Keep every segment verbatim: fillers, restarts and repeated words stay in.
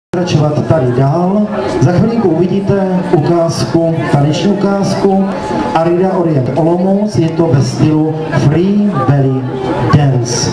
Pokračovat tady dál. Za chvilinku uvidíte ukázku, taneční ukázku Arida Orient Olomouc, je to ve stylu Free Belly Dance.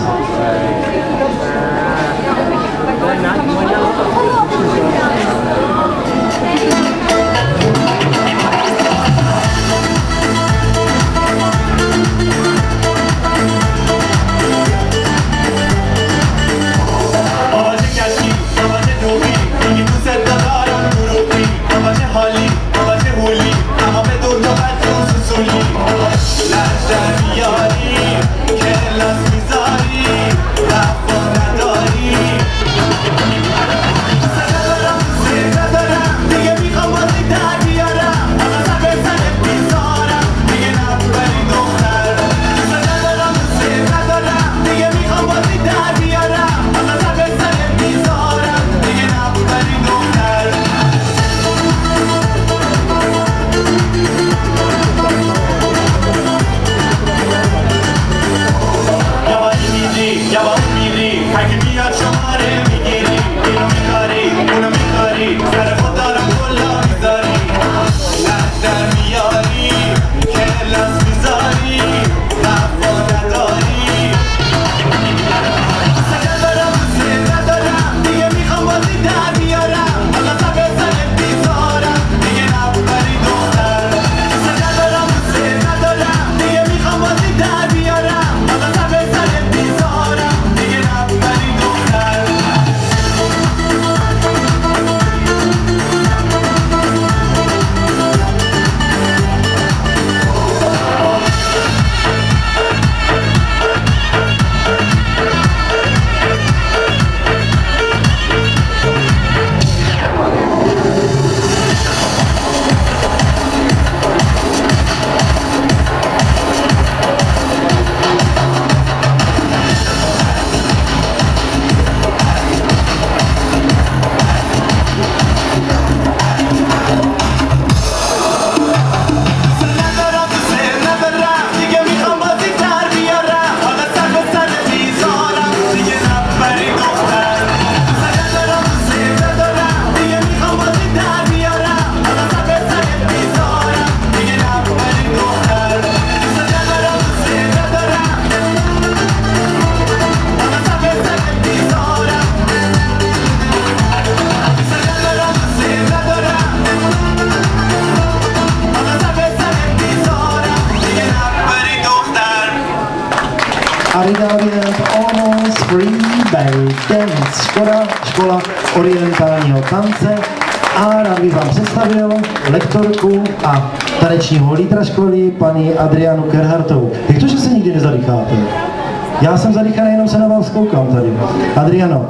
Arida Orient Olomouc Free Belly Dance, škola, škola orientálního tance. A rád bych vám představil lektorku a tanečního lídra školy, paní Adrianu Kerhartovou. Jak to, že se nikdy nezadýcháte? Já jsem zadýchaný, jenom se na vás koukám tady. Adriano,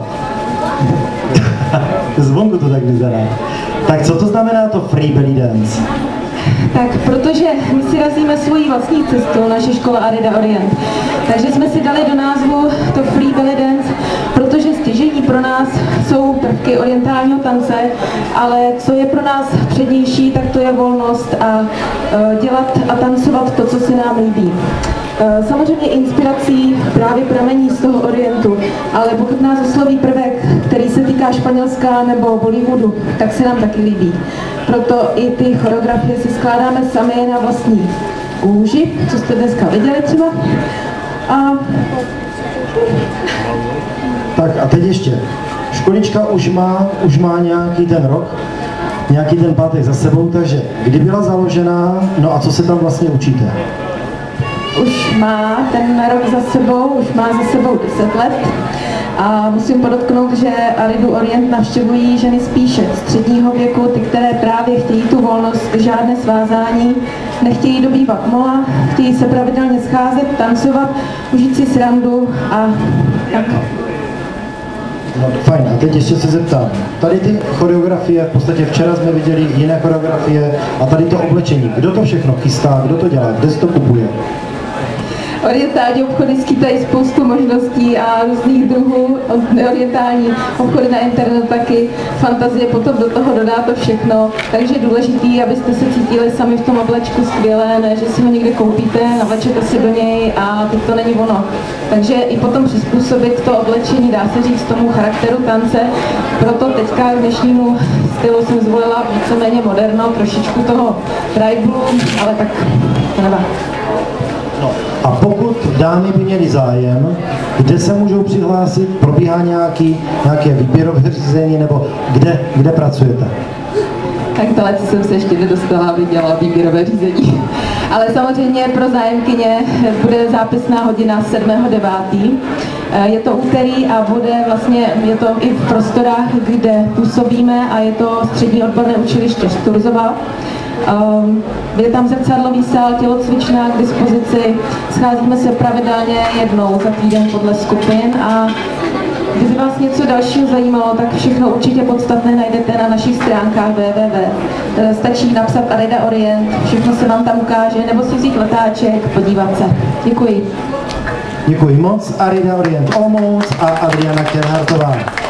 zvonku to tak vyzerá. Tak co to znamená to Free Belly Dance? Tak, protože my si razíme svoji vlastní cestu, naše škola Arida Orient. Takže jsme si dali do názvu to Free Belly Dance, protože stěžejní pro nás jsou prvky orientálního tance, ale co je pro nás přednější, tak to je volnost a uh, dělat a tancovat to, co se nám líbí. Samozřejmě inspirací právě pramení z toho orientu, ale pokud nás osloví prvek, který se týká Španělska nebo Bollywoodu, tak se nám taky líbí. Proto i ty choreografie si skládáme sami na vlastní kůži, co jste dneska viděli třeba. A... Tak a teď ještě. Školička už má, už má nějaký ten rok, nějaký ten pátek za sebou, takže kdy byla založená, no a co se tam vlastně učíte? Už má ten rok za sebou, už má za sebou deset let a musím podotknout, že Aridu Orient navštěvují ženy spíše středního věku, ty, které právě chtějí tu volnost, žádné svázání, nechtějí dobývat mola, chtějí se pravidelně scházet, tancovat, užít si srandu a tak. No fajn, a teď ještě se zeptám, tady ty choreografie, v podstatě včera jsme viděli jiné choreografie a tady to oblečení, kdo to všechno chystá, kdo to dělá, kde se to kupuje? Orientální obchody skýtají spoustu možností a různých druhů, orientální obchody na internetu taky, fantazie potom do toho dodá to všechno, takže je důležitý, abyste se cítili sami v tom oblečku skvěle, ne, že si ho někde koupíte, navlečete si do něj a teď to není ono. Takže i potom přizpůsobit to oblečení, dá se říct, tomu charakteru tance, proto teďka k dnešnímu stylu jsem zvolila víceméně moderno, trošičku toho triblu, ale tak to nevá. No, a pokud dámy by měly zájem, kde se můžou přihlásit, probíhá nějaký, nějaké výběrové řízení, nebo kde, kde pracujete? Tak tohle jsem se ještě nedostala, aby dělala výběrové řízení. Ale samozřejmě pro zájemkyně bude zápisná hodina sedmého devátého Je to úterý a bude vlastně, je to i v prostorách, kde působíme a je to střední odborné učiliště Šturzova. Um, je tam zrcadlový sál, tělocvičná k dispozici, scházíme se pravidelně jednou za týden podle skupin a kdyby vás něco dalšího zajímalo, tak všechno určitě podstatné najdete na našich stránkách w w w. Stačí napsat Arida Orient, všechno se vám tam ukáže, nebo si vzít letáček, podívat se. Děkuji. Děkuji moc, Arida Orient Olomouc a Adriana Kerhartová.